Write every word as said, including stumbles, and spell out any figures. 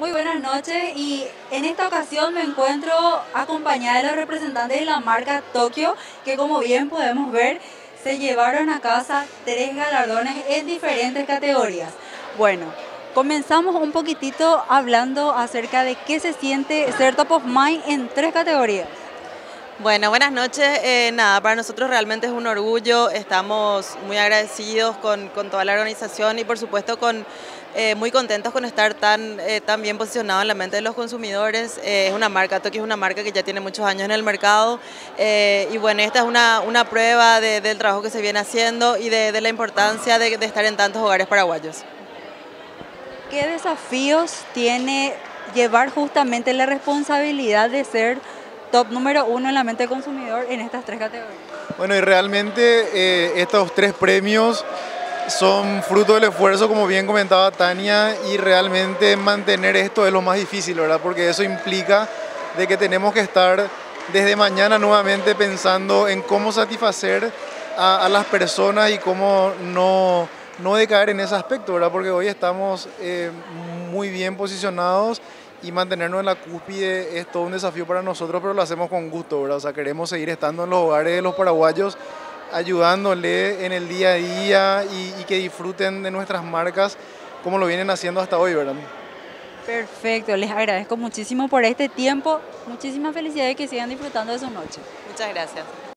Muy buenas noches y en esta ocasión me encuentro acompañada de los representantes de la marca Tokio, que como bien podemos ver se llevaron a casa tres galardones en diferentes categorías. Bueno, comenzamos un poquitito hablando acerca de qué se siente ser Top of Mind en tres categorías. Bueno, buenas noches. Eh, nada, para nosotros realmente es un orgullo. Estamos muy agradecidos con, con toda la organización y por supuesto con eh, muy contentos con estar tan, eh, tan bien posicionado en la mente de los consumidores. Eh, es una marca, Tokio es una marca que ya tiene muchos años en el mercado eh, y bueno, esta es una, una prueba de, del trabajo que se viene haciendo y de, de la importancia de, de estar en tantos hogares paraguayos. ¿Qué desafíos tiene llevar justamente la responsabilidad de ser top número uno en la mente del consumidor en estas tres categorías? Bueno, y realmente eh, estos tres premios son fruto del esfuerzo, como bien comentaba Tania, y realmente mantener esto es lo más difícil, ¿verdad? Porque eso implica de que tenemos que estar desde mañana nuevamente pensando en cómo satisfacer a, a las personas y cómo no, no decaer en ese aspecto, ¿verdad? Porque hoy estamos eh, muy bien posicionados y mantenernos en la cúspide es todo un desafío para nosotros, pero lo hacemos con gusto, ¿verdad? O sea, queremos seguir estando en los hogares de los paraguayos, ayudándole en el día a día y, y que disfruten de nuestras marcas como lo vienen haciendo hasta hoy, ¿verdad? Perfecto, les agradezco muchísimo por este tiempo. Muchísimas felicidades y que sigan disfrutando de su noche. Muchas gracias.